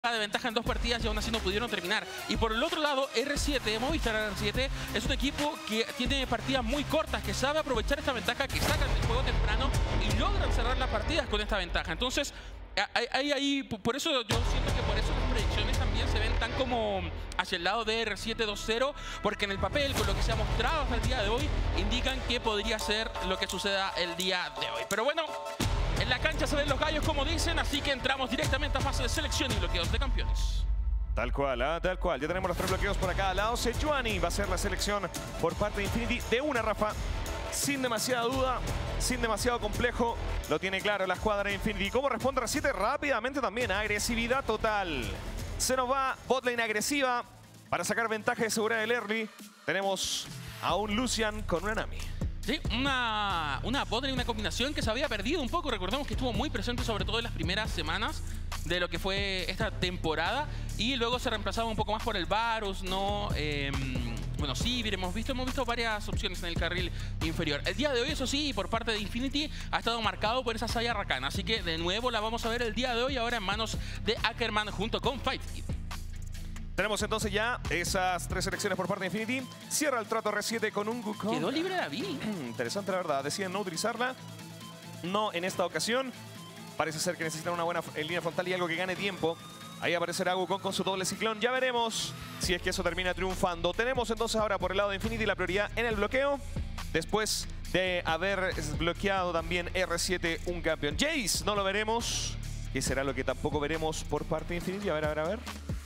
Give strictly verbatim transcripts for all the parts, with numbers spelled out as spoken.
de ventaja en dos partidas y aún así no pudieron terminar. Y por el otro lado, R siete, Movistar R siete, es un equipo que tiene partidas muy cortas, que sabe aprovechar esta ventaja, que sacan el juego temprano y logran cerrar las partidas con esta ventaja. Entonces, hay, hay, hay, por eso yo siento que por eso las predicciones también se ven tan como hacia el lado de R siete dos cero, porque en el papel, con lo que se ha mostrado hasta el día de hoy, indican que podría ser lo que suceda el día de hoy. Pero bueno, en la cancha se ven los gallos, como dicen, así que entramos directamente a fase de selección y bloqueos de campeones. Tal cual, ¿eh? Tal cual. Ya tenemos los tres bloqueos por cada lado. Sejuani va a ser la selección por parte de Infinity. De una, Rafa, sin demasiada duda, sin demasiado complejo. Lo tiene claro la escuadra de Infinity. ¿Cómo responde R siete? Rápidamente también. Agresividad total. Se nos va botlane agresiva para sacar ventaja de seguridad del early. Tenemos a un Lucian con una Nami. Sí, una, una botlane, una combinación que se había perdido un poco. Recordemos que estuvo muy presente sobre todo en las primeras semanas de lo que fue esta temporada. Y luego se reemplazaba un poco más por el Varus, ¿no? Eh, bueno, sí, hemos visto, hemos visto varias opciones en el carril inferior. El día de hoy, eso sí, por parte de Infinity, ha estado marcado por esa Xayah Rakan. Así que de nuevo la vamos a ver el día de hoy, ahora en manos de Ackerman junto con Fightkid. Tenemos entonces ya esas tres selecciones por parte de Infinity. Cierra el trato R siete con un Wukong. Quedó libre David. Interesante, la verdad. Deciden no utilizarla. No en esta ocasión. Parece ser que necesitan una buena en línea frontal y algo que gane tiempo. Ahí aparecerá Wukong con su doble ciclón. Ya veremos si es que eso termina triunfando. Tenemos entonces ahora por el lado de Infinity la prioridad en el bloqueo. Después de haber bloqueado también R siete un campeón. Jace no lo veremos. ¿Qué será lo que tampoco veremos por parte de Infinity? A ver, a ver, a ver.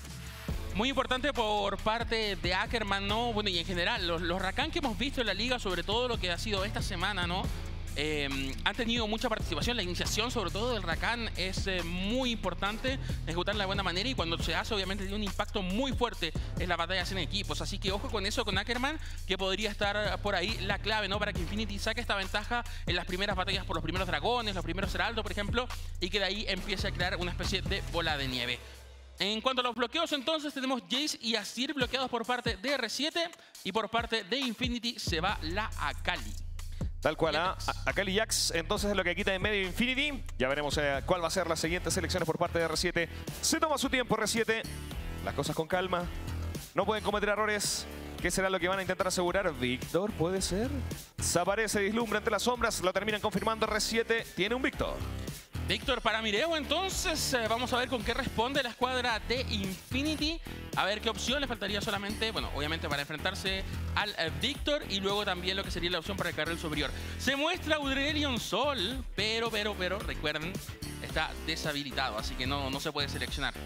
Muy importante por parte de Ackerman, ¿no? Bueno, y en general, los, los Rakan que hemos visto en la liga, sobre todo lo que ha sido esta semana, ¿no? Eh, han tenido mucha participación. La iniciación, sobre todo del Rakan, es eh, muy importante ejecutarla de buena manera. Y cuando se hace, obviamente, tiene un impacto muy fuerte en las batallas en equipos. Así que ojo con eso, con Ackerman, que podría estar por ahí la clave, ¿no? Para que Infinity saque esta ventaja en las primeras batallas por los primeros dragones, los primeros heraldos, por ejemplo, y que de ahí empiece a crear una especie de bola de nieve. En cuanto a los bloqueos, entonces, tenemos Jace y Azir bloqueados por parte de R siete y por parte de Infinity se va la Akali. Tal cual, ¿ah? Akali Jax entonces es lo que quita en medio Infinity. Ya veremos eh, cuál va a ser las siguientes selecciones por parte de R siete. Se toma su tiempo R siete. Las cosas con calma. No pueden cometer errores. ¿Qué será lo que van a intentar asegurar? Víctor, ¿puede ser? Desaparece, vislumbra entre las sombras. Lo terminan confirmando. R siete tiene un Víctor. Víctor para Mireu, entonces eh, vamos a ver con qué responde la escuadra de Infinity. A ver qué opción le faltaría solamente, bueno, obviamente para enfrentarse al eh, Víctor y luego también lo que sería la opción para el carril superior. Se muestra Aurelion Sol, pero, pero, pero, recuerden, está deshabilitado, así que no, no se puede seleccionar.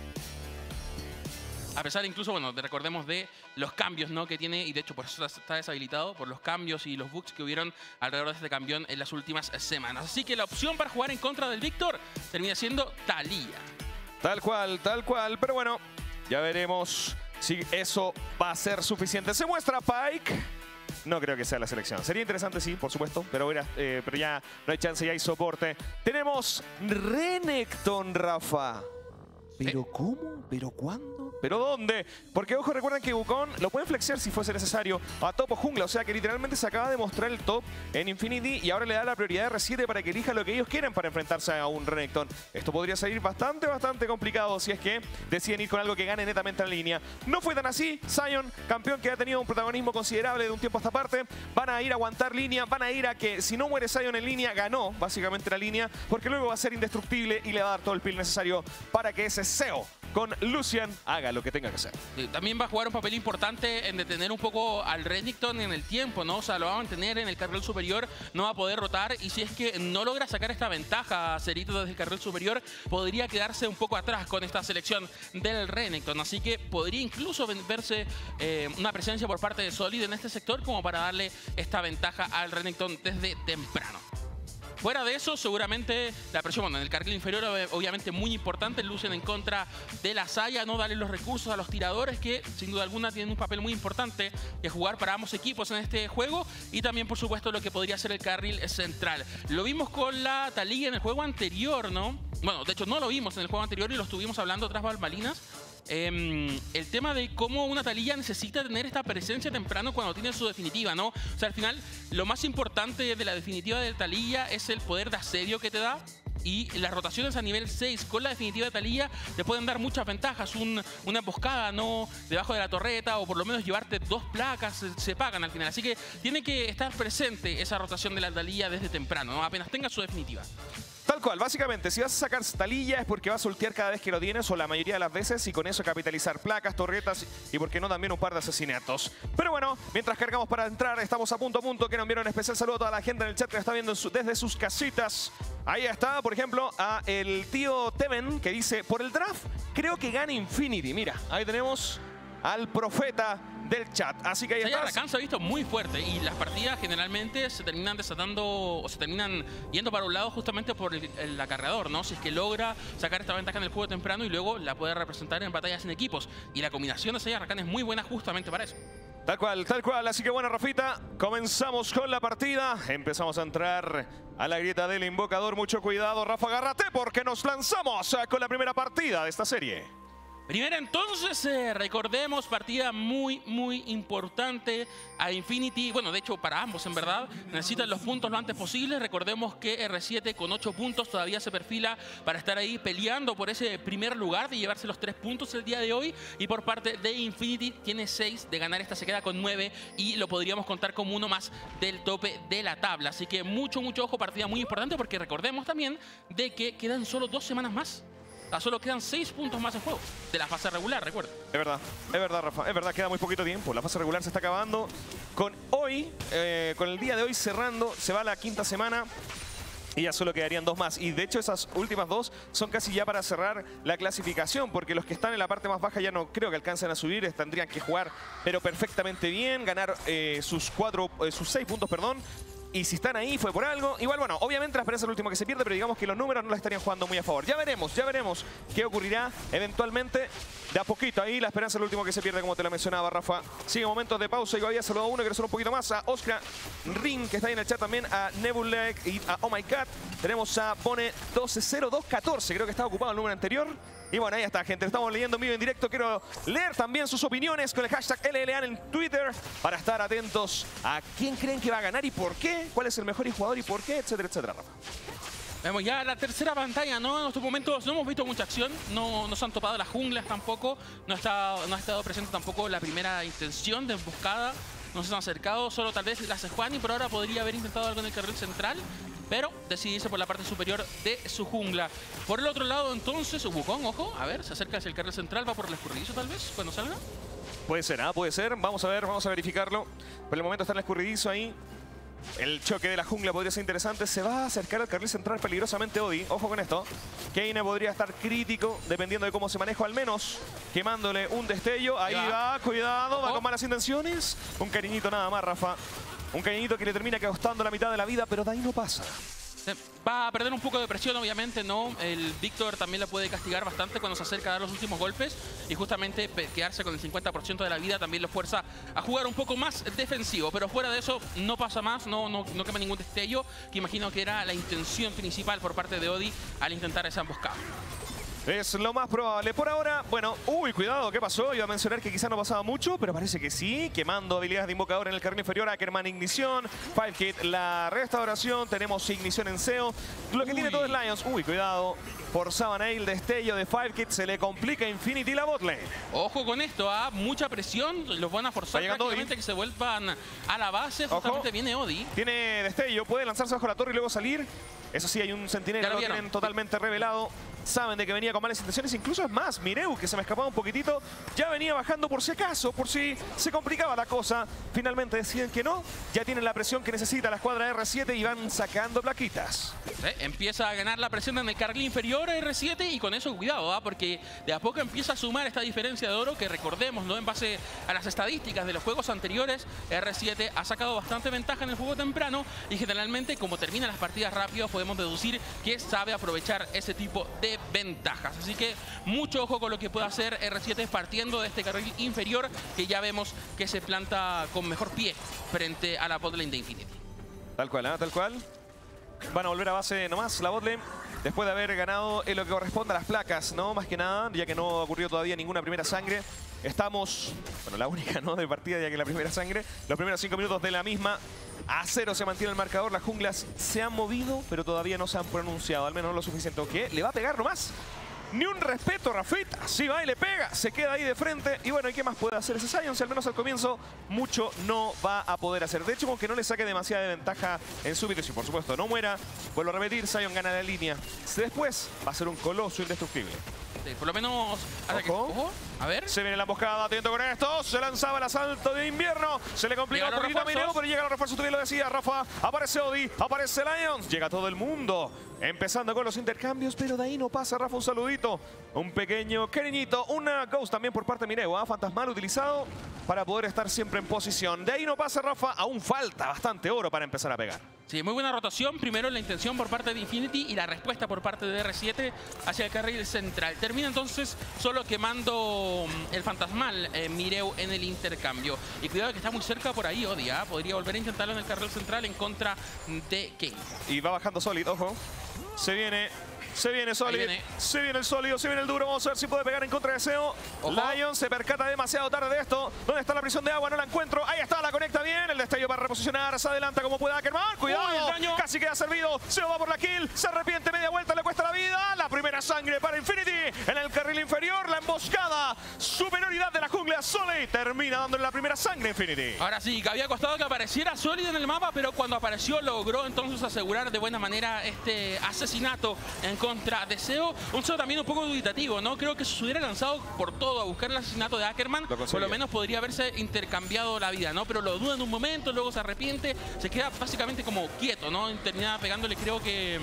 A pesar incluso, bueno, recordemos de los cambios, ¿no? que tiene, y de hecho por eso está deshabilitado, por los cambios y los bugs que hubieron alrededor de este campeón en las últimas semanas. Así que la opción para jugar en contra del Víctor termina siendo Taliyah. Tal cual, tal cual, pero bueno, ya veremos si eso va a ser suficiente. Se muestra Pyke. No creo que sea la selección. Sería interesante, sí, por supuesto, pero, era, eh, pero ya no hay chance, ya hay soporte. Tenemos Renekton, Rafa. ¿Pero cómo? ¿Pero cuándo? ¿Pero dónde? Porque, ojo, recuerden que Wukong lo pueden flexear si fuese necesario a top o jungla. O sea que literalmente se acaba de mostrar el top en Infinity y ahora le da la prioridad a R siete para que elija lo que ellos quieren para enfrentarse a un Renekton. Esto podría salir bastante, bastante complicado si es que deciden ir con algo que gane netamente en línea. No fue tan así. Sion, campeón que ha tenido un protagonismo considerable de un tiempo a esta parte, van a ir a aguantar línea, van a ir a que si no muere Sion en línea, ganó básicamente la línea, porque luego va a ser indestructible y le va a dar todo el peel necesario para que ese S E O con Lucian haga lo que tenga que hacer. También va a jugar un papel importante en detener un poco al Renekton en el tiempo, ¿no? O sea, lo va a mantener en el carril superior, no va a poder rotar, y si es que no logra sacar esta ventaja Cerito desde el carril superior, podría quedarse un poco atrás con esta selección del Renekton. Así que podría incluso verse eh, una presencia por parte de Solid en este sector como para darle esta ventaja al Renekton desde temprano. Fuera de eso, seguramente la presión, bueno, en el carril inferior obviamente muy importante, Lucian en contra de la Xayah, no darle los recursos a los tiradores que sin duda alguna tienen un papel muy importante que jugar para ambos equipos en este juego, y también por supuesto lo que podría ser el carril central. Lo vimos con la Taliyah en el juego anterior, ¿no? Bueno, de hecho no lo vimos en el juego anterior y lo estuvimos hablando tras bambalinas. Eh, el tema de cómo una Taliyah necesita tener esta presencia temprano cuando tiene su definitiva, ¿no? O sea, al final, lo más importante de la definitiva de Taliyah es el poder de asedio que te da, Y las rotaciones a nivel seis con la definitiva de Taliyah te pueden dar muchas ventajas. Un, una emboscada, ¿no? Debajo de la torreta, o por lo menos llevarte dos placas, se, se pagan al final. Así que tiene que estar presente esa rotación de la Taliyah desde temprano, ¿no? Apenas tenga su definitiva. Tal cual, básicamente, si vas a sacar Taliyah es porque vas a ultear cada vez que lo tienes o la mayoría de las veces y con eso capitalizar placas, torretas y por qué no también un par de asesinatos. Pero bueno, mientras cargamos para entrar, estamos a punto a punto. Quiero enviar un especial saludo a toda la gente en el chat que está viendo su, desde sus casitas. Ahí está, por ejemplo, a el tío Teven que dice, por el draft creo que gana Infinity. Mira, ahí tenemos al profeta del chat. Así que ahí está. Rakan se ha visto muy fuerte y las partidas generalmente se terminan desatando o se terminan yendo para un lado justamente por el, el acarreador, ¿no? Si es que logra sacar esta ventaja en el juego temprano y luego la puede representar en batallas en equipos. Y la combinación de Saya Rakan es muy buena justamente para eso. Tal cual, tal cual. Así que bueno, Rafita, comenzamos con la partida. Empezamos a entrar a la grieta del invocador. Mucho cuidado, Rafa, agárrate porque nos lanzamos con la primera partida de esta serie. Primera entonces, eh, recordemos, partida muy, muy importante a Infinity. Bueno, de hecho, para ambos, en verdad. Necesitan los puntos lo antes posible. Recordemos que R siete con ocho puntos todavía se perfila para estar ahí peleando por ese primer lugar de llevarse los tres puntos el día de hoy. Y por parte de Infinity tiene seis de ganar. Esta se queda con nueve y lo podríamos contar como uno más del tope de la tabla. Así que mucho, mucho ojo. Partida muy importante porque recordemos también de que quedan solo dos semanas más. Ah, solo quedan seis puntos más en juego de la fase regular, recuerda. Es verdad, es verdad, Rafa. Es verdad, queda muy poquito tiempo. La fase regular se está acabando. Con hoy, eh, con el día de hoy cerrando, se va la quinta semana. Y ya solo quedarían dos más. Y de hecho esas últimas dos son casi ya para cerrar la clasificación. Porque los que están en la parte más baja ya no creo que alcancen a subir. Tendrían que jugar pero perfectamente bien. Ganar eh, sus, cuatro, eh, sus seis puntos, perdón. Y si están ahí fue por algo. Igual, bueno, obviamente la esperanza es el último que se pierde, pero digamos que los números no la estarían jugando muy a favor. Ya veremos, ya veremos qué ocurrirá eventualmente. De a poquito ahí, la esperanza es el último que se pierde, como te lo mencionaba, Rafa. Sigue momentos de pausa y había saludado a uno, que solo un poquito más, a Oscar Ring, que está ahí en el chat también, a Nebulek y a Oh My God. Tenemos a Pone doce cero dos catorce, creo que estaba ocupado el número anterior. Y bueno, ahí está, gente. Lo estamos leyendo en vivo en directo. Quiero leer también sus opiniones con el hashtag L L A en Twitter para estar atentos a quién creen que va a ganar y por qué, cuál es el mejor jugador y por qué, etcétera, etcétera, Rafa. Vemos ya la tercera pantalla, ¿no? En estos momentos no hemos visto mucha acción, no, no se han topado las junglas tampoco, no ha, estado, no ha estado presente tampoco la primera intención de emboscada, no se han acercado, solo tal vez la Sejuani, pero ahora podría haber intentado algo en el carril central, pero decidirse por la parte superior de su jungla. Por el otro lado, entonces, Wukong, ojo, a ver, se acerca hacia el carril central, va por el escurridizo tal vez, cuando salga. Puede ser, ¿ah? Puede ser, vamos a ver, vamos a verificarlo. Por el momento está el escurridizo ahí. El choque de la jungla podría ser interesante. Se va a acercar al carril central peligrosamente Odi. Ojo con esto. Kaine podría estar crítico dependiendo de cómo se maneja, al menos quemándole un destello. Ahí va, va cuidado, va con malas intenciones. Un cariñito nada más, Rafa. Un cariñito que le termina costando la mitad de la vida, pero de ahí no pasa. Va a perder un poco de presión, obviamente, ¿no? El Víctor también la puede castigar bastante cuando se acerca a dar los últimos golpes. Y justamente quedarse con el cincuenta por ciento de la vida también lo fuerza a jugar un poco más defensivo. Pero fuera de eso, no pasa más, no, no, no quema ningún destello, que imagino que era la intención principal por parte de Odi al intentar esa emboscada. Es lo más probable. Por ahora, bueno, uy, cuidado, ¿qué pasó? Iba a mencionar que quizá no pasaba mucho, pero parece que sí. Quemando habilidades de invocador en el carril inferior. Ackerman, ignición. Five Kit, la restauración. Tenemos ignición en S E O. Lo que uy. tiene todo es Lions. Uy, cuidado. Forzaban ahí el destello de Five Kit. Se le complica a Infinity la botlane. Ojo con esto, ¿ah? Mucha presión. Los van a forzar prácticamente que se vuelvan a la base. Justamente Ojo. viene Odi. Tiene destello. Puede lanzarse bajo la torre y luego salir. Eso sí, hay un centinela, lo tienen totalmente revelado. Saben de que venía con malas intenciones. Incluso es más, Mireu, que se me escapaba un poquitito, ya venía bajando por si acaso, por si se complicaba la cosa. Finalmente deciden que no. Ya tienen la presión que necesita la escuadra R siete y van sacando plaquitas. ¿Eh? Empieza a ganar la presión en el carril inferior R siete y con eso cuidado, ¿eh? Porque de a poco empieza a sumar esta diferencia de oro que recordemos, ¿no? En base a las estadísticas de los juegos anteriores, R siete ha sacado bastante ventaja en el juego temprano y generalmente, como terminan las partidas rápido, podemos deducir que sabe aprovechar ese tipo de ventajas. Así que mucho ojo con lo que puede hacer R siete partiendo de este carril inferior, que ya vemos que se planta con mejor pie frente a la botlane de Infinity. Tal cual, ¿eh? Tal cual. Van a volver a base nomás la botlane, después de haber ganado en lo que corresponde a las placas, ¿no? Más que nada, ya que no ocurrió todavía ninguna primera sangre. estamos, bueno, la única, ¿no?, de partida, ya que la primera sangre, los primeros cinco minutos de la misma, a cero se mantiene el marcador. Las junglas se han movido, pero todavía no se han pronunciado, al menos no lo suficiente. ¿Qué? ¿Le va a pegar nomás? Ni un respeto, Rafita. Sí va y le pega. Se queda ahí de frente. Y bueno, ¿y qué más puede hacer ese Sion? Si al menos al comienzo mucho no va a poder hacer. De hecho, con que no le saque demasiada ventaja en súbitos y por supuesto no muera, vuelvo a repetir, Sion gana la línea. Después va a ser un coloso indestructible. Sí, por lo menos... Ojo. Que, ojo. A ver. Se viene la emboscada, atento con esto. Se lanzaba el asalto de invierno. Se le complica un poquito a Mireu, pero llega los refuerzos. Tú bien lo decías, Rafa. Aparece Odi, aparece Lions. Llega todo el mundo. Empezando con los intercambios, pero de ahí no pasa, Rafa. Un saludito, un pequeño cariñito. Una Ghost también por parte de Mireu, ¿eh? Fantasmal utilizado para poder estar siempre en posición. De ahí no pasa, Rafa. Aún falta bastante oro para empezar a pegar. Sí, muy buena rotación. Primero la intención por parte de Infinity y la respuesta por parte de R siete hacia el carril central. Termina entonces solo quemando el fantasmal eh, Mireu en el intercambio. Y cuidado que está muy cerca por ahí Odi, ¿eh? Podría volver a intentarlo en el carril central en contra de King. Y va bajando Solid, ojo. Se viene... Se viene Solid, viene. se viene el sólido, se viene el duro. Vamos a ver si puede pegar en contra de Seo. Lion se percata demasiado tarde de esto. ¿Dónde está la prisión de agua? No la encuentro. Ahí está, la conecta bien. El destello para reposicionar. Se adelanta como pueda Ackerman. Cuidado. Uy, el daño. Casi queda servido. Seo va por la kill. Se arrepiente. Media vuelta. Le cuesta la vida. La primera sangre para Infinity. En el carril inferior. La emboscada. Superioridad de la jungla. Solid termina dándole la primera sangre a Infinity. Ahora sí, que había costado que apareciera Solid en el mapa, pero cuando apareció logró entonces asegurar de buena manera este asesinato en contra de Seo. Un Seo también un poco dubitativo, ¿no? Creo que si se hubiera lanzado por todo a buscar el asesinato de Ackerman, lo por lo menos podría haberse intercambiado la vida, ¿no? Pero lo duda en un momento, luego se arrepiente, se queda básicamente como quieto, ¿no? Termina pegándole, creo que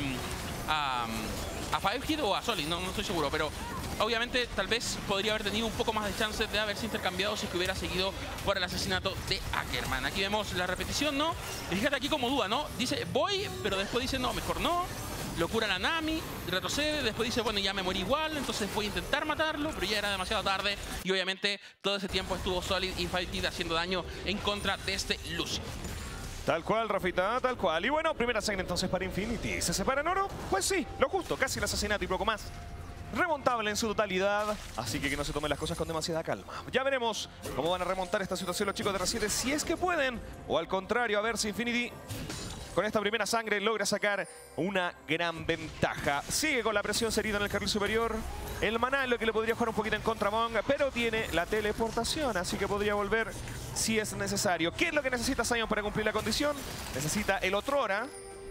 a, a Five Hit o a Solid, no, no estoy seguro, pero obviamente tal vez podría haber tenido un poco más de chance de haberse intercambiado si que hubiera seguido por el asesinato de Ackerman. Aquí vemos la repetición, ¿no? Y fíjate aquí como duda, ¿no? Dice, voy, pero después dice, no, mejor no. Lo cura la Nami, retrocede, después dice, bueno, ya me morí igual, entonces voy a intentar matarlo, pero ya era demasiado tarde. Y obviamente todo ese tiempo estuvo Solid y Five Hit haciendo daño en contra de este Lucio. Tal cual, Rafita, tal cual. Y bueno, primera sangre entonces para Infinity. ¿Se separa en oro? Pues sí, lo justo, casi el asesinato y poco más. Remontable en su totalidad, así que que no se tomen las cosas con demasiada calma. Ya veremos cómo van a remontar esta situación los chicos de R siete, si es que pueden, o al contrario, a ver si Infinity con esta primera sangre logra sacar una gran ventaja. Sigue con la presión Cerito en el carril superior. El maná es lo que le podría jugar un poquito en contra a Bong, pero tiene la teleportación, así que podría volver si es necesario. ¿Qué es lo que necesita Sion para cumplir la condición? Necesita el Otrora,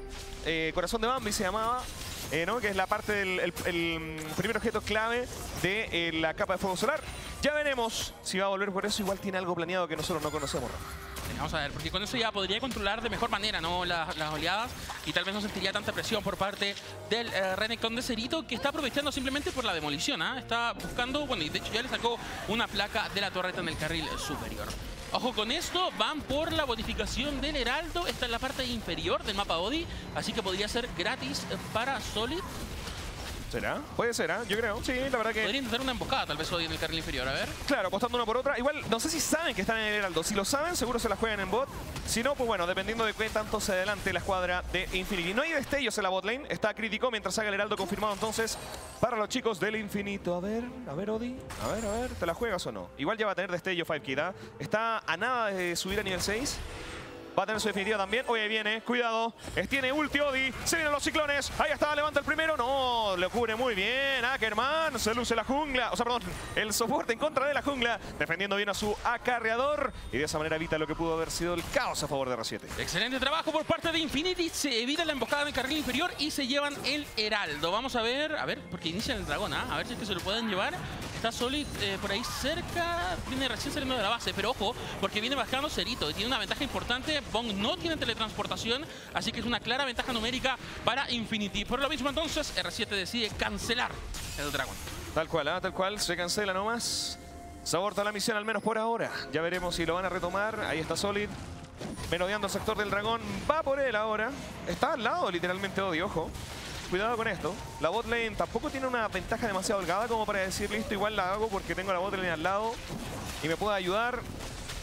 eh, Corazón de Bambi se llamaba, eh, ¿no? Que es la parte del el, el primer objeto clave de eh, la capa de fuego solar. Ya veremos si va a volver por eso. Igual tiene algo planeado que nosotros no conocemos, Rafa. Vamos a ver, porque con eso ya podría controlar de mejor manera, ¿no? las, las oleadas y tal vez no sentiría tanta presión por parte del eh, Renekton de Cerito, que está aprovechando simplemente por la demolición, ¿eh? Está buscando, bueno, y de hecho ya le sacó una placa de la torreta en el carril superior. Ojo con esto, van por la bonificación del Heraldo, está en la parte inferior del mapa Odi, así que podría ser gratis para Solid. ¿Será? Puede ser, ¿eh? Yo creo. Sí, la verdad que... Podría intentar una emboscada tal vez Odi en el carril inferior, a ver. Claro, apostando una por otra. Igual, no sé si saben que están en el Heraldo. Si lo saben, seguro se la juegan en bot. Si no, pues bueno, dependiendo de qué tanto se adelante la escuadra de Infinity. No hay destellos en la bot lane. Está crítico mientras haga el Heraldo confirmado entonces para los chicos del Infinito. A ver, a ver, Odi. A ver, a ver, ¿te la juegas o no? Igual ya va a tener destello Five Kid, ¿eh? Está a nada de subir a nivel seis. Va a tener su definitiva también. Oye, viene, cuidado. Tiene ulti Odi. Se vienen los ciclones. Ahí está, levanta el primero. No, lo cubre muy bien. Ackerman. Se luce la jungla. O sea, perdón, el soporte en contra de la jungla. Defendiendo bien a su acarreador. Y de esa manera evita lo que pudo haber sido el caos a favor de R siete. Excelente trabajo por parte de Infinity. Se evita la emboscada en el carril inferior y se llevan el Heraldo. Vamos a ver, a ver, porque inician el dragón, ¿eh? A ver si es que se lo pueden llevar. Está Solid eh, por ahí cerca. Viene recién saliendo de la base. Pero ojo, porque viene bajando Cerito. Y tiene una ventaja importante. Bong no tiene teletransportación, así que es una clara ventaja numérica para Infinity. Por lo mismo entonces, R siete decide cancelar el dragón. Tal cual, ¿eh? Tal cual, se cancela nomás. Se aborta la misión al menos por ahora. Ya veremos si lo van a retomar. Ahí está Solid, merodeando el sector del dragón. Va por él ahora. Está al lado literalmente Odi, ojo. Cuidado con esto. La bot lane tampoco tiene una ventaja demasiado holgada como para decir, listo, igual la hago porque tengo la bot lane al lado y me puede ayudar.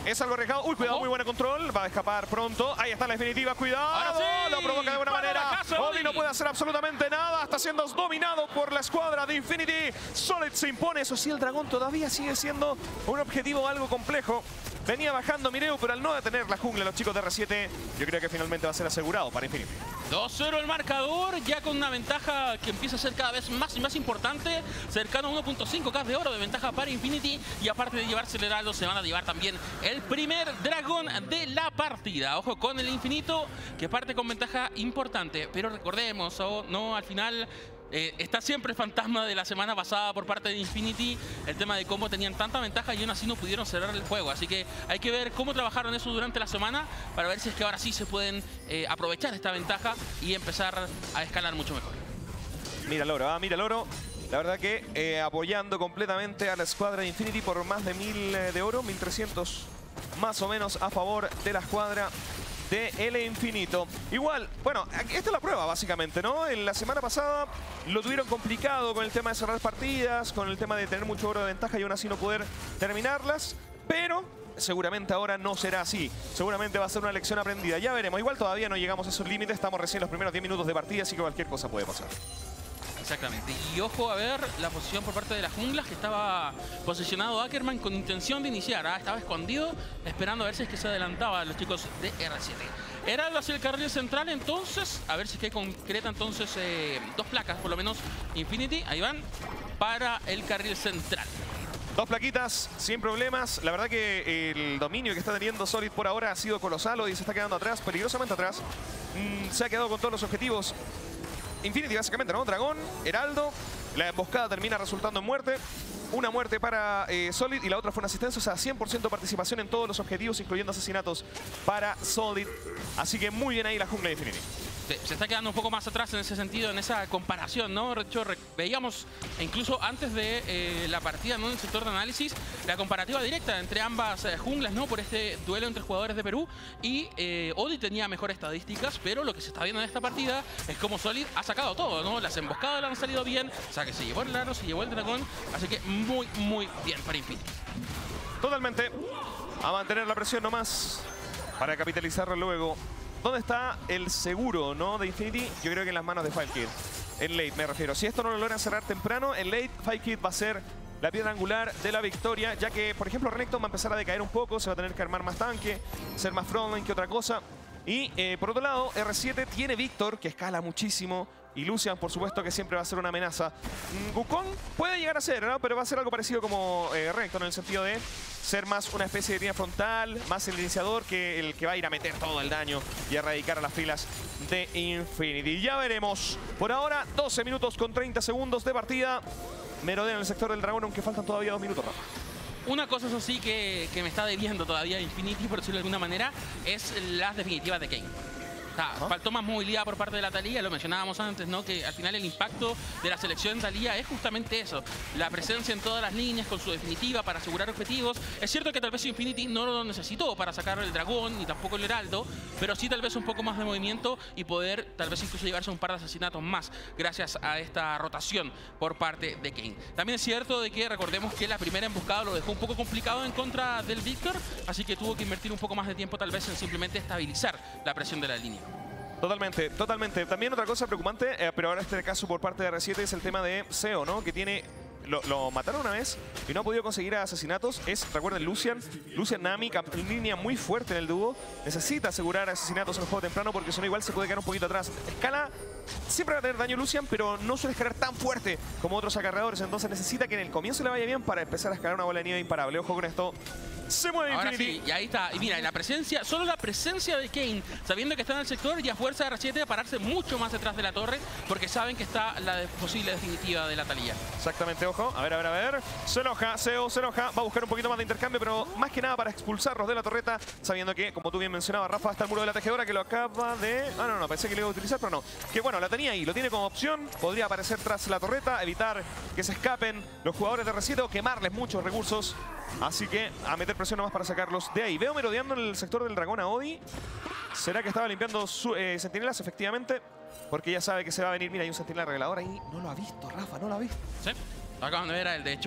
Es algo arriesgado. Uy, cuidado, muy buen control. Va a escapar pronto. Ahí está la definitiva. Cuidado. Ahora sí. Lo provoca de buena Para manera. la casa, Odi no puede hacer absolutamente nada. Está siendo dominado por la escuadra de Infinity. Solid se impone. Eso sí, el dragón todavía sigue siendo un objetivo algo complejo. Venía bajando Mireu, pero al no detener la jungla los chicos de R siete, yo creo que finalmente va a ser asegurado para Infinity. dos cero el marcador, ya con una ventaja que empieza a ser cada vez más y más importante. Cercano a uno punto cinco K de oro de ventaja para Infinity. Y aparte de llevarse el heraldo, se van a llevar también el primer dragón de la partida. Ojo con el infinito, que parte con ventaja importante. Pero recordemos, oh, no, al final... Eh, está siempre el fantasma de la semana pasada por parte de Infinity, el tema de cómo tenían tanta ventaja y aún así no pudieron cerrar el juego. Así que hay que ver cómo trabajaron eso durante la semana para ver si es que ahora sí se pueden eh, aprovechar esta ventaja y empezar a escalar mucho mejor. Mira el oro, ah, mira el oro. La verdad que eh, apoyando completamente a la escuadra de Infinity por más de mil eh, de oro, mil trescientos más o menos a favor de la escuadra de El Infinito. Igual, bueno, esta es la prueba básicamente, ¿no? En la semana pasada lo tuvieron complicado con el tema de cerrar partidas, con el tema de tener mucho oro de ventaja y aún así no poder terminarlas, pero seguramente ahora no será así. Seguramente va a ser una lección aprendida. Ya veremos. Igual todavía no llegamos a esos límites, estamos recién en los primeros diez minutos de partida, así que cualquier cosa puede pasar. Exactamente. Y ojo a ver la posición por parte de las junglas, que estaba posicionado Ackerman con intención de iniciar. ¿ah? Estaba escondido, esperando a ver si es que se adelantaba los chicos de R siete. Heraldo hacia el carril central, entonces, a ver si es que concreta entonces eh, dos placas, por lo menos Infinity. Ahí van, para el carril central. Dos plaquitas, sin problemas. La verdad que el dominio que está teniendo Solid por ahora ha sido colosal. Odi se está quedando atrás, peligrosamente atrás. Mm, se ha quedado con todos los objetivos. Infinity básicamente, ¿no? Dragón, Heraldo. La emboscada termina resultando en muerte. Una muerte para eh, Solid y la otra fue una asistencia. O sea, cien por ciento participación en todos los objetivos, incluyendo asesinatos para Solid. Así que muy bien ahí la jungla de Infinity. Se está quedando un poco más atrás en ese sentido, en esa comparación, ¿no? De hecho, veíamos incluso antes de eh, la partida, ¿no? En el sector de análisis, la comparativa directa entre ambas eh, junglas, ¿no? Por este duelo entre jugadores de Perú. Y eh, Odi tenía mejores estadísticas, pero lo que se está viendo en esta partida es como Solid ha sacado todo, ¿no? Las emboscadas le han salido bien, o sea que se llevó el lano, se llevó el dragón, así que muy, muy bien para Infinity. Totalmente. A mantener la presión nomás para capitalizarlo luego. ¿Dónde está el seguro, no, de Infinity? Yo creo que en las manos de Firekid. En late me refiero. Si esto no lo logran cerrar temprano, en late Firekid va a ser la piedra angular de la victoria, ya que, por ejemplo, Renekton va a empezar a decaer un poco, se va a tener que armar más tanque, ser más frontline que otra cosa. Y, eh, por otro lado, R siete tiene Víctor, que escala muchísimo, y Lucian, por supuesto, que siempre va a ser una amenaza. Wukong puede llegar a ser, ¿no? Pero va a ser algo parecido como eh, Renekton, en el sentido de ser más una especie de línea frontal, más el iniciador que el que va a ir a meter todo el daño y a erradicar a las filas de Infinity. Ya veremos. Por ahora, doce minutos con treinta segundos de partida. Merodea en el sector del dragón, aunque faltan todavía dos minutos, Rafa. Una cosa, eso sí, que, que me está debiendo todavía Infinity, por decirlo de alguna manera, es las definitivas de Kayn. O sea, ¿Ah? Faltó más movilidad por parte de la Taliyah, lo mencionábamos antes, ¿no? Que al final el impacto de la selección Taliyah es justamente eso. La presencia en todas las líneas con su definitiva para asegurar objetivos. Es cierto que tal vez Infinity no lo necesitó para sacar el dragón ni tampoco el heraldo, pero sí tal vez un poco más de movimiento y poder tal vez incluso llevarse un par de asesinatos más gracias a esta rotación por parte de Kayn. También es cierto de que recordemos que la primera emboscada lo dejó un poco complicado en contra del Víctor, así que tuvo que invertir un poco más de tiempo tal vez en simplemente estabilizar la presión de la línea. Totalmente, totalmente. También otra cosa preocupante, eh, pero ahora este caso por parte de R siete es el tema de Seo, ¿no? Que tiene... Lo, lo mataron una vez y no ha podido conseguir asesinatos. Es, recuerden, Lucian. Lucian Nami, en línea muy fuerte en el dúo. Necesita asegurar asesinatos en el juego temprano porque si no igual se puede quedar un poquito atrás. Escala, siempre va a tener daño Lucian, pero no suele escalar tan fuerte como otros acarreadores. Entonces necesita que en el comienzo le vaya bien para empezar a escalar una bola de nieve imparable. Ojo con esto. Se mueve Ahora Infinity. Sí, y ahí está. Y mira, la presencia, solo la presencia de Kayn, sabiendo que está en el sector, ya fuerza a R siete a pararse mucho más detrás de la torre, porque saben que está la de posible definitiva de la Taliyah. Exactamente, ojo. A ver, a ver, a ver. Se enoja, Seo se enoja. Va a buscar un poquito más de intercambio, pero más que nada para expulsarlos de la torreta, sabiendo que, como tú bien mencionabas, Rafa, está el muro de la tejedora que lo acaba de... Ah, no, no, pensé que lo iba a utilizar, pero no. Que bueno, la tenía ahí, lo tiene como opción. Podría aparecer tras la torreta, evitar que se escapen los jugadores de R siete o quemarles muchos recursos. Así que a meter presión nomás para sacarlos de ahí. Veo merodeando en el sector del dragón a Odi. ¿Será que estaba limpiando su, eh, centinelas? Efectivamente. Porque ya sabe que se va a venir. Mira, hay un centinela revelador ahí. No lo ha visto, Rafa, no lo ha visto. Sí, acaban de ver a él, de hecho.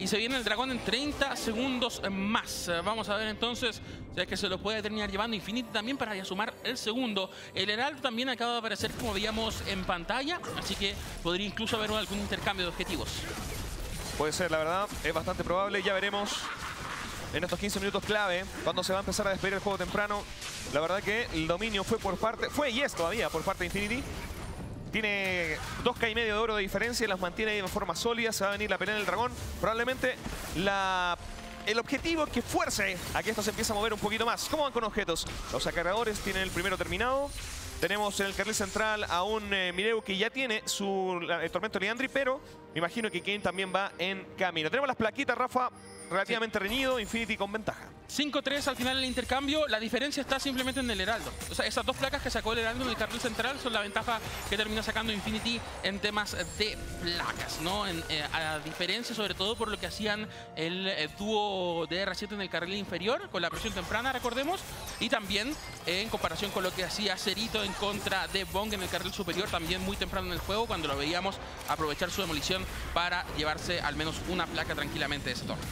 y se viene el dragón en treinta segundos más. Vamos a ver entonces si es que se lo puede terminar llevando Infinity también para ya sumar el segundo. El Heraldo también acaba de aparecer como veíamos en pantalla, así que podría incluso haber algún intercambio de objetivos. Puede ser, la verdad, es bastante probable. Ya veremos en estos quince minutos clave, cuando se va a empezar a despedir el juego temprano. La verdad que el dominio fue por parte, fue y es todavía por parte de Infinity. Tiene dos K y medio de oro de diferencia, las mantiene de forma sólida. Se va a venir la pelea del dragón. Probablemente la, el objetivo que fuerce a que esto se empiece a mover un poquito más. ¿Cómo van con objetos? Los acarreadores tienen el primero terminado. Tenemos en el carril central a un eh, Mireu que ya tiene su el tormento Liandry, pero me imagino que Kayn también va en camino. Tenemos las plaquitas, Rafa, relativamente sí. reñido, Infinity con ventaja. cinco tres al final del intercambio. La diferencia está simplemente en el Heraldo. O sea, esas dos placas que sacó el Heraldo en el carril central son la ventaja que termina sacando Infinity en temas de placas, ¿no? En, eh, a diferencia, sobre todo, por lo que hacían el eh, dúo de R siete en el carril inferior, con la presión temprana, recordemos, y también eh, en comparación con lo que hacía Cerito en contra de Bong en el carril superior, también muy temprano en el juego, cuando lo veíamos aprovechar su demolición para llevarse al menos una placa tranquilamente de ese torre.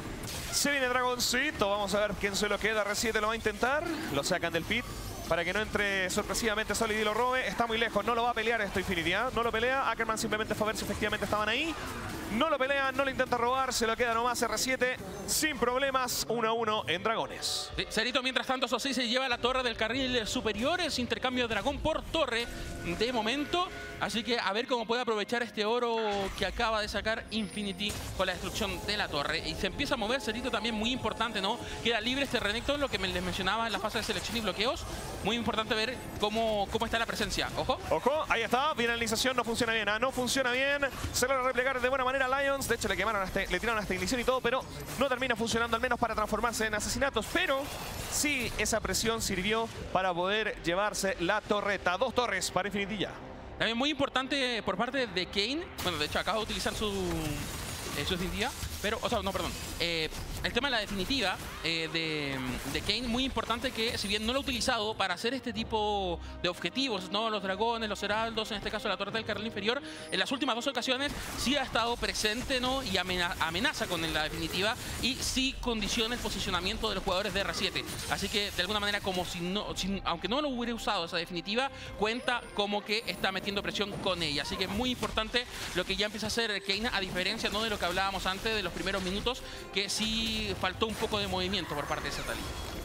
Se viene Dragoncito, vamos a ver quién se lo queda. R siete lo va a intentar, lo sacan del pit para que no entre sorpresivamente Solid y lo robe. Está muy lejos, no lo va a pelear esto Infinity, ¿eh? No lo pelea, Ackerman simplemente fue a ver si efectivamente estaban ahí. No lo pelea, no lo intenta robar, se lo queda nomás R siete sin problemas, uno a uno en Dragones. Sí, Cerito, mientras tanto, eso sí, se lleva la torre del carril superior, es intercambio de dragón por torre de momento. Así que a ver cómo puede aprovechar este oro que acaba de sacar Infinity con la destrucción de la torre. Y se empieza a mover Cerito también, muy importante, ¿no? Queda libre este Renekton, lo que les mencionaba en la fase de selección y bloqueos. Muy importante ver cómo, cómo está la presencia. Ojo. Ojo, ahí está, finalización, no funciona bien, ¿eh? No funciona bien. Se logra replegar de buena manera a Lions. De hecho, le quemaron hasta, le tiraron hasta ignición y todo, pero no termina funcionando, al menos para transformarse en asesinatos. Pero sí, esa presión sirvió para poder llevarse la torreta. Dos torres para Infinity ya. También muy importante por parte de Kayn. Bueno, de hecho, acaba de utilizar su, eh, su definitiva. Pero, o sea, no, perdón. Eh, el tema de la definitiva eh, de, de Kayn, muy importante que, si bien no lo ha utilizado para hacer este tipo de objetivos, ¿no? Los dragones, los heraldos, en este caso la torreta del carril inferior, en las últimas dos ocasiones sí ha estado presente, ¿no? Y amenaza, amenaza con la definitiva y sí condiciona el posicionamiento de los jugadores de R siete. Así que, de alguna manera, como si no, si, aunque no lo hubiera usado esa definitiva, cuenta como que está metiendo presión con ella. Así que muy importante lo que ya empieza a hacer Kayn, a diferencia, ¿no? De lo que hablábamos antes de los primeros minutos, que sí faltó un poco de movimiento por parte de Satali.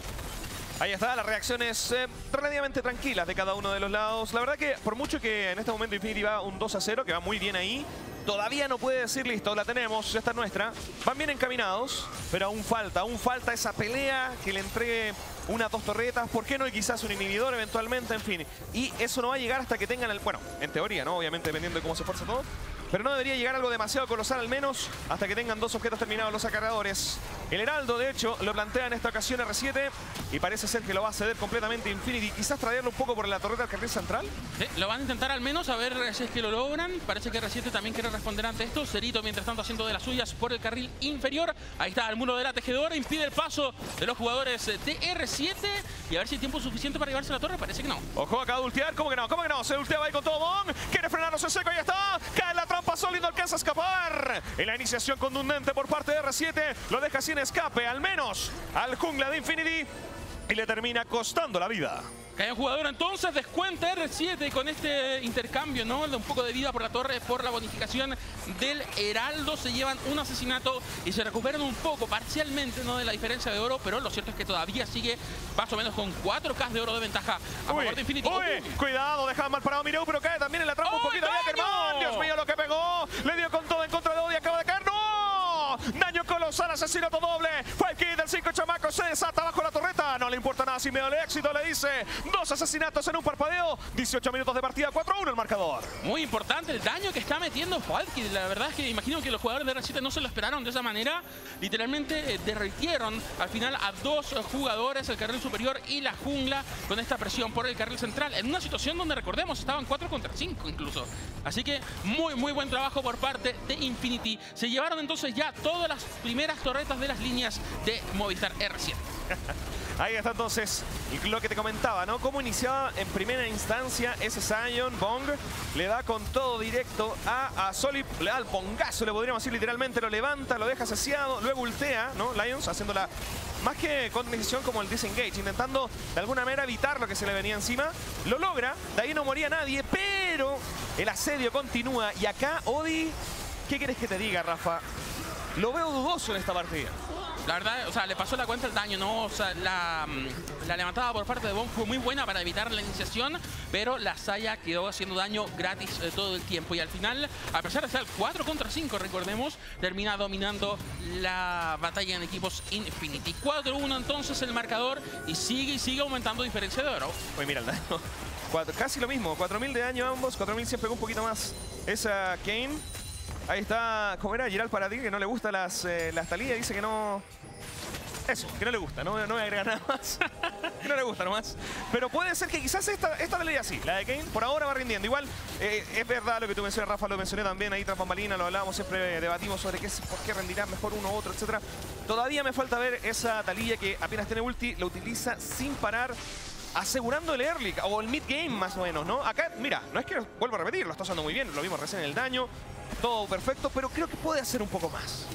Ahí está, las reacciones eh, relativamente tranquilas de cada uno de los lados. La verdad que por mucho que en este momento Infinity va un dos a cero, que va muy bien ahí, todavía no puede decir listo, la tenemos, ya está nuestra. Van bien encaminados, pero aún falta, aún falta esa pelea que le entregue unas dos torretas, ¿por qué no? Y quizás un inhibidor eventualmente, en fin. Y eso no va a llegar hasta que tengan el... Bueno, en teoría, ¿no? Obviamente dependiendo de cómo se esfuerza todo. Pero no debería llegar algo demasiado colosal, al menos hasta que tengan dos objetos terminados los acarreadores. El Heraldo, de hecho, lo plantea en esta ocasión R siete y parece ser que lo va a ceder completamente Infinity. Quizás traerlo un poco por la torreta del carril central. Sí, lo van a intentar al menos, a ver si es que lo logran. Parece que R siete también quiere responder ante esto. Cerito, mientras tanto, haciendo de las suyas por el carril inferior. Ahí está el muro de la tejedora, impide el paso de los jugadores de R siete. Y a ver si hay tiempo suficiente para llevarse la torre. Parece que no. Ojo, acaba de ultear. ¿Cómo que no? ¿Cómo que no? Se ulteaba ahí con todo Bong. Quiere frenarnos en seco. Ahí está. Cae en la trampa sólido. Alcanza a escapar. En la iniciación contundente por parte de R siete. Lo deja sin escape, al menos al jungla de Infinity. Y le termina costando la vida. Cae un jugador entonces, descuenta R siete con este intercambio, ¿no? De un poco de vida por la torre, por la bonificación del Heraldo. Se llevan un asesinato y se recuperan un poco, parcialmente, ¿no? De la diferencia de oro, pero lo cierto es que todavía sigue más o menos con cuatro K de oro de ventaja a uy, favor de Infinity. Uy, uy. Cuidado, deja mal parado Mireu, pero cae también en la trampa un poquito de Ackerman. Dios mío, lo que pegó. Le dio con todo en contra de Odi, acaba de caer. ¡No! Daño colosal, asesinato doble. Fue el kit del cinco chamaco, se desata bajo la torreta. No le importa nada, sin miedo al éxito, le dice. Dos asesinatos en un parpadeo. dieciocho minutos de partida, cuatro a uno el marcador. Muy importante el daño que está metiendo Falky. La verdad es que imagino que los jugadores de R siete no se lo esperaron de esa manera. Literalmente eh, derritieron al final a dos eh, jugadores, el carril superior y la jungla, con esta presión por el carril central. En una situación donde, recordemos, estaban cuatro contra cinco incluso. Así que muy, muy buen trabajo por parte de Infinity. Se llevaron entonces ya todas las primeras torretas de las líneas de Movistar R siete. Ahí está entonces lo que te comentaba, ¿no? Cómo iniciaba en primera instancia ese Zion. Bong le da con todo directo a, a Solid, le da el bongazo, le podríamos decir literalmente, lo levanta, lo deja saciado, luego ultea, ¿no? Lions haciéndola más que con decisión como el disengage, intentando de alguna manera evitar lo que se le venía encima. Lo logra, de ahí no moría nadie, pero el asedio continúa. Y acá, Odi, ¿qué quieres que te diga, Rafa? Lo veo dudoso en esta partida. La verdad, o sea, le pasó la cuenta el daño, ¿no? O sea, la, la levantada por parte de Bong fue muy buena para evitar la iniciación, pero la Saya quedó haciendo daño gratis eh, todo el tiempo. Y al final, a pesar de estar cuatro contra cinco, recordemos, termina dominando la batalla en equipos Infinity. cuatro uno entonces el marcador y sigue y sigue aumentando diferencia de oro. Oye, mira el daño. Cuatro, casi lo mismo, cuatro mil de daño ambos, cuatro mil siempre un poquito más esa Kayn. Ahí está, ¿cómo era? Giral para ti, que no le gusta las, eh, las talías, dice que no... Eso, que no le gusta, no, no voy a agregar nada más. Que no le gusta nomás. Pero puede ser que quizás esta, esta talía sí, la de Kayn, por ahora va rindiendo. Igual, eh, es verdad lo que tú mencionas, Rafa, lo mencioné también ahí tras bambalina, lo hablábamos, siempre debatimos sobre qué, por qué rendirá mejor uno u otro, etcétera. Todavía me falta ver esa talía que apenas tiene ulti, lo utiliza sin parar, asegurando el early o el mid game más o menos, ¿no? Acá, mira, no es que, vuelvo a repetir, lo está usando muy bien, lo vimos recién en el daño, todo perfecto, pero creo que puede hacer un poco más.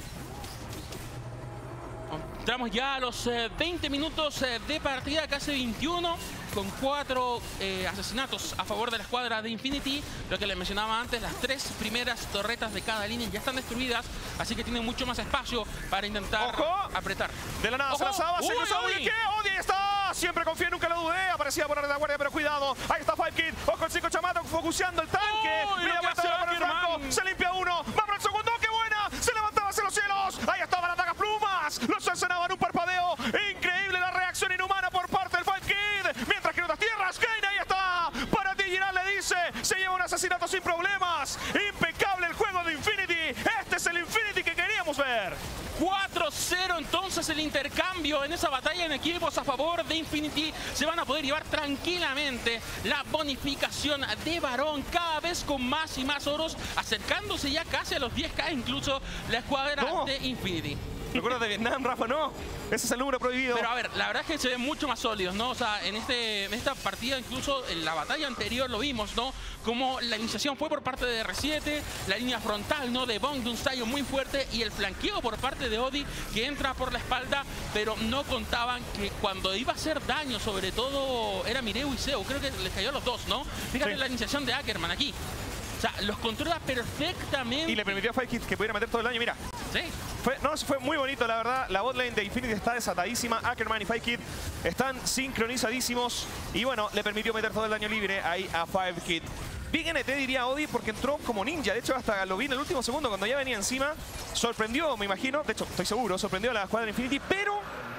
Entramos ya a los eh, veinte minutos eh, de partida, casi veintiuno, con cuatro eh, asesinatos a favor de la escuadra de Infinity. Lo que les mencionaba antes, las tres primeras torretas de cada línea ya están destruidas, así que tienen mucho más espacio para intentar ¡Ojo! apretar. De la nada se lanzaba, se cruzaba, uy. ¿y qué? ¡Odi está! Siempre confié, nunca lo dudé. Aparecía por la retaguardia, pero cuidado. Ahí está Five Kid. Ojo el cinco Chamato focuseando el tanque. Uy, Mira, vuelta por el flanco. Se limpia uno. Va para el segundo. ¡Qué buena! Se levantaba hacia los cielos. Ahí estaban las dagas plumas. Los sancionaban un parpadeo. Increíble la reacción inhumana por parte del Five Kid. Mientras que en otras tierras, Kayn ahí está. Para ti, Giral le dice. Se lleva un asesinato sin problemas. Impecable el juego de Infinity. Este es el Infinity que queríamos ver. cuatro cero entonces el intercambio en esa batalla en equipos a favor de Infinity. Se van a poder llevar tranquilamente la bonificación de Barón, cada vez con más y más oros, acercándose ya casi a los diez K incluso la escuadra ¿Cómo? de Infinity. ¿Recuerdas de Vietnam, Rafa? No, ese es el número prohibido. Pero a ver, la verdad es que se ven mucho más sólidos, ¿no? O sea, en, este, en esta partida, incluso en la batalla anterior lo vimos, ¿no? Como la iniciación fue por parte de R siete, la línea frontal, ¿no? De Bong, de un Zion muy fuerte, y el flanqueo por parte de Odi, que entra por la espalda, pero no contaban que cuando iba a hacer daño, sobre todo era Mireu y Seu, creo que les cayó a los dos, ¿no? Fíjate Sí. la iniciación de Ackerman aquí. O sea, los controla perfectamente. Y le permitió a Five Kid que pudiera meter todo el daño. Mira, Sí. fue, no, fue muy bonito, la verdad. La botlane de Infinity está desatadísima. Ackerman y Five Kid están sincronizadísimos. Y bueno, le permitió meter todo el daño libre ahí a Five Kid. Big N T diría Odi porque entró como ninja. De hecho, hasta lo vi en el último segundo cuando ya venía encima. Sorprendió, me imagino. De hecho, estoy seguro, sorprendió a la escuadra de Infinity. Pero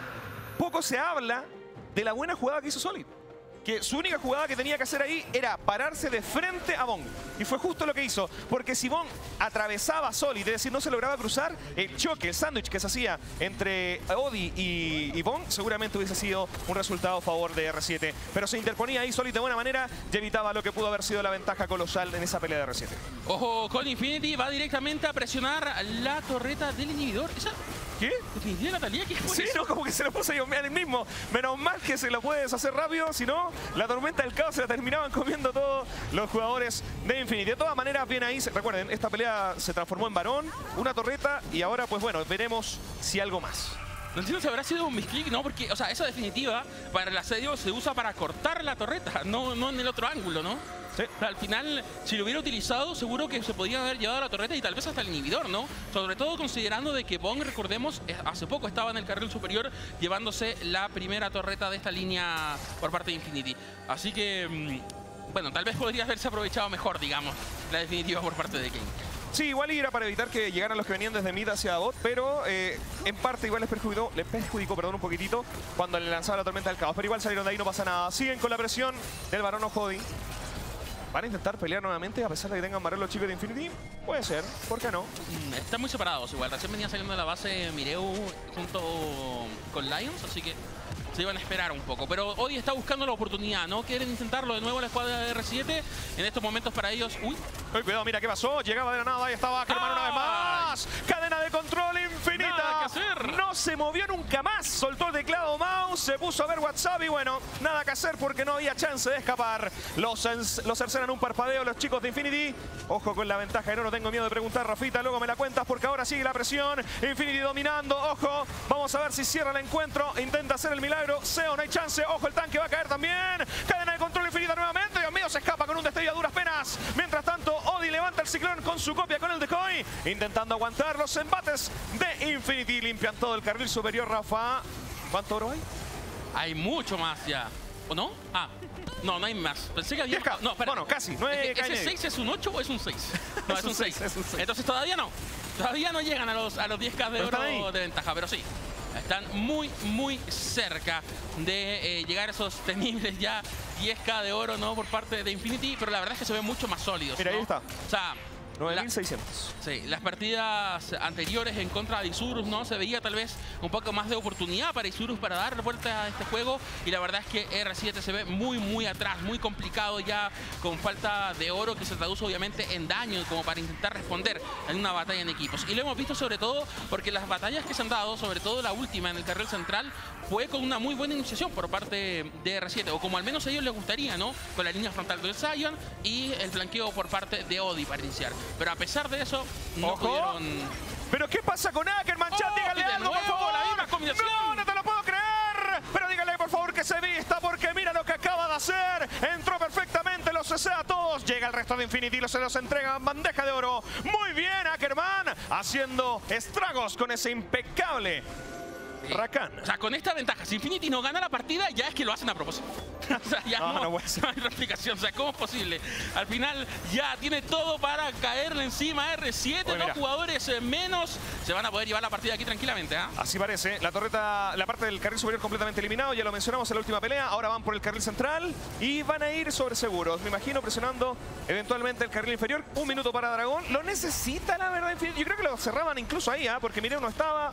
poco se habla de la buena jugada que hizo Solid. Que su única jugada que tenía que hacer ahí era pararse de frente a Bong. Y fue justo lo que hizo. Porque si Bong atravesaba a Solid, es decir, no se lograba cruzar, el choque, el sándwich que se hacía entre Odi y, y Bong, seguramente hubiese sido un resultado a favor de R siete. Pero se interponía ahí Solid de buena manera y evitaba lo que pudo haber sido la ventaja colosal en esa pelea de R siete. Ojo, con Infinity va directamente a presionar la torreta del inhibidor. ¿Esa? ¿Qué? ¿Definitiva Natalia? ¿Qué fue Sí, eso? no, como que se lo puso yo él mismo. Menos mal que se lo puedes hacer rápido, si no, la tormenta del caos se la terminaban comiendo todos los jugadores de Infinity. De todas maneras, bien ahí, recuerden, esta pelea se transformó en varón, una torreta, y ahora, pues bueno, veremos si algo más. No entiendo si habrá sido un misclick, ¿no? Porque, o sea, esa definitiva para el asedio se usa para cortar la torreta, no, no en el otro ángulo, ¿no? Sí. O sea, al final, si lo hubiera utilizado, seguro que se podía haber llevado a la torreta y tal vez hasta el inhibidor, ¿no? Sobre todo considerando de que Bong, recordemos, hace poco estaba en el carril superior llevándose la primera torreta de esta línea por parte de Infinity. Así que, mmm, bueno, tal vez podría haberse aprovechado mejor, digamos, la definitiva por parte de Kayn. Sí, igual era para evitar que llegaran los que venían desde mid hacia bot, pero eh, en parte igual les perjudicó, les perjudicó perdón, un poquitito cuando le lanzaba la tormenta del caos. Pero igual salieron de ahí, no pasa nada. Siguen con la presión del varón Ojodi. ¿Van a intentar pelear nuevamente a pesar de que tengan barrer los chicos de Infinity? Puede ser, ¿por qué no? Mm, Están muy separados igual. Recién venía saliendo de la base Mireu junto con Lions, así que se iban a esperar un poco. Pero Odi está buscando la oportunidad, ¿no? Quieren intentarlo de nuevo la escuadra de R siete. En estos momentos para ellos... ¡Uy! Uy, cuidado, mira qué pasó. Llegaba de la nada, ahí estaba Ackerman una vez más. Cadena de control infinita. no se movió nunca más. Soltó el teclado mouse, se puso a ver WhatsApp y bueno, nada que hacer porque no había chance de escapar. Los, los cercenan un parpadeo los chicos de Infinity. Ojo con la ventaja, no tengo miedo de preguntar, Rafita, luego me la cuentas porque ahora sigue la presión. Infinity dominando, ojo, vamos a ver si cierra el encuentro. Intenta hacer el milagro, Seo, no hay chance, ojo, el tanque va a caer también. Cadena de control infinita nuevamente, Dios mío, se escapa con un destello a duras penas. Mientras tanto, Odi levanta el ciclón con su copia con el decoy, intentando aguantar los embates de Infinity. Limpian todo el carril superior, Rafa. ¿Cuánto oro hay? Hay mucho más ya. ¿O no? Ah, no, no hay más. Pensé que había... diez K. No, espera. Bueno, casi. No es ¿Ese seis es un ocho o es un seis? No, es un seis. Entonces todavía no. Todavía no llegan a los, a los diez K de oro de ventaja, pero sí. Están muy, muy cerca de eh, llegar a esos temibles ya diez K de oro, ¿no? Por parte de Infinity, pero la verdad es que se ven mucho más sólidos. Mira, ¿no? ahí está. O sea, nueve mil seiscientos. Sí, las partidas anteriores en contra de Isurus, ¿no? Se veía tal vez un poco más de oportunidad para Isurus para dar vuelta a este juego. Y la verdad es que R siete se ve muy, muy atrás, muy complicado ya, con falta de oro que se traduce obviamente en daño, como para intentar responder en una batalla en equipos. Y lo hemos visto sobre todo porque las batallas que se han dado, sobre todo la última en el carril central, fue con una muy buena iniciación por parte de R siete, o como al menos a ellos les gustaría, ¿no? Con la línea frontal del Sion y el flanqueo por parte de Odi para iniciar. Pero a pesar de eso, no Ojo. pudieron... ¿Pero qué pasa con Ackerman? Chat, Oh, dígale de algo, por nuevo, favor. la misma combinación. No, no te lo puedo creer. Pero dígale, por favor, que se vista, porque mira lo que acaba de hacer. Entró perfectamente, los cesea a todos. Llega el resto de Infinity, los se los entregan bandeja de oro. Muy bien, Ackerman, haciendo estragos con ese impecable Sí. Rakan. O sea, con esta ventaja, si Infinity no gana la partida, ya es que lo hacen a propósito. O sea, ya No, no, no puede ser. no hay explicación. O sea, ¿cómo es posible? Al final ya tiene todo para caerle encima a R siete. Oye, Dos mira. jugadores eh, menos se van a poder llevar la partida aquí tranquilamente. ¿eh? Así parece. La torreta, la parte del carril superior completamente eliminado. Ya lo mencionamos en la última pelea. Ahora van por el carril central y van a ir sobre seguros. Me imagino presionando eventualmente el carril inferior. Un minuto para Dragón. Lo necesita, la verdad. Yo creo que lo cerraban incluso ahí, ¿eh? Porque Mireu no estaba.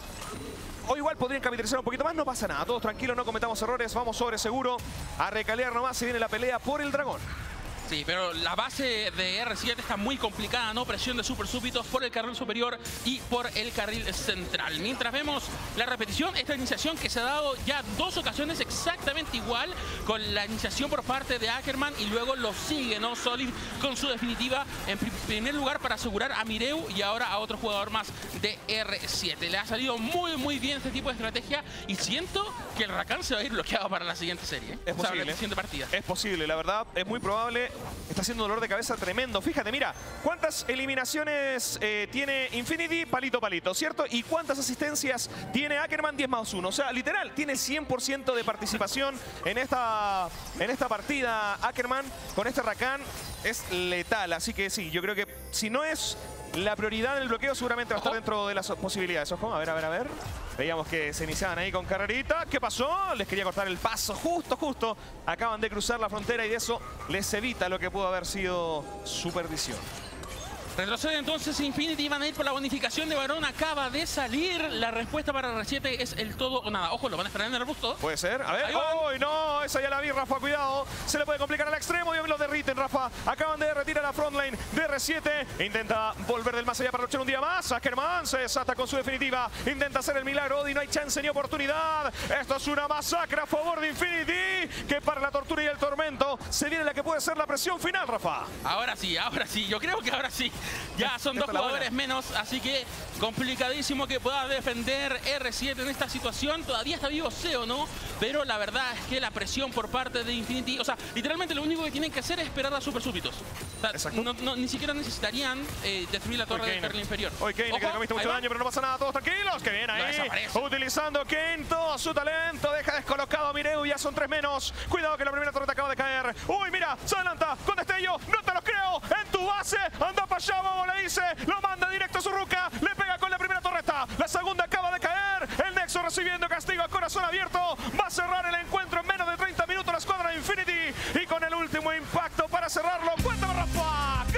O igual podrían capitalizar un poquito más, no pasa nada. Todos tranquilos, no cometamos errores, vamos sobre seguro. A recalear nomás, se viene la pelea por el dragón. Sí, pero la base de R siete está muy complicada, ¿no? Presión de super súbitos por el carril superior y por el carril central. Mientras vemos la repetición, esta iniciación que se ha dado ya dos ocasiones exactamente igual, con la iniciación por parte de Ackerman y luego lo sigue, ¿no? Solid con su definitiva en primer lugar para asegurar a Mireu y ahora a otro jugador más de R siete. Le ha salido muy, muy bien este tipo de estrategia y siento que el Rakan se va a ir bloqueado para la siguiente serie. ¿eh? Es O sea, posible. la siguiente partida. Es posible, la verdad, es muy probable. Está haciendo un dolor de cabeza tremendo. Fíjate, mira, ¿cuántas eliminaciones eh, tiene Infinity? Palito, palito, ¿cierto? ¿Y cuántas asistencias tiene Ackerman? diez más uno. O sea, literal, tiene cien por ciento de participación en esta, en esta partida. Ackerman, con este Rakan, es letal. Así que sí, yo creo que si no es la prioridad del bloqueo, seguramente va a estar dentro de las posibilidades. Ojo, a ver, a ver, a ver. Veíamos que se iniciaban ahí con carrerita. ¿Qué pasó? Les quería cortar el paso justo, justo. Acaban de cruzar la frontera y de eso les evita lo que pudo haber sido su perdición. Retrocede entonces Infinity, van a ir por la bonificación de Barón, acaba de salir. La respuesta para R siete es el todo o nada. Ojo, lo van a esperar en el arbusto. Puede ser, a ver. ¡Uy, no! Esa ya la vi, Rafa, cuidado. Se le puede complicar al extremo y lo derriten, Rafa. Acaban de derretir a la frontline de R siete. Intenta volver del más allá para luchar un día más. Ackerman se desata con su definitiva. Intenta hacer el milagro y no hay chance ni oportunidad. Esto es una masacre a favor de Infinity, que para la tortura y el tormento se viene la que puede ser la presión final, Rafa. Ahora sí, ahora sí. Yo creo que ahora sí. Ya son dos jugadores menos, así que complicadísimo que pueda defender R siete en esta situación. Todavía está vivo Seo, ¿no? Pero la verdad es que la presión por parte de Infinity, o sea, literalmente lo único que tienen que hacer es esperar a super súbitos. O sea, no, no, ni siquiera necesitarían eh, destruir la torre del carril inferior. Hoy Kane, que te comiste mucho daño, pero no pasa nada, todos tranquilos. Que bien ahí, utilizando Kane todo su talento. Deja descolocado a Mireu, ya son tres menos. Cuidado que la primera torreta acaba de caer. Uy, mira, se adelanta con destello. No te lo creo, en tu base. Anda para allá, Bobo, le dice. Lo manda directo a su ruca. Le pega con la primera torreta. La segunda acaba de caer. El Nexo recibiendo castigo a corazón abierto. Va a cerrar el encuentro en menos de treinta minutos la escuadra de Infinity. Y con el último impacto para cerrarlo. ¡Cuéntame, Rafa!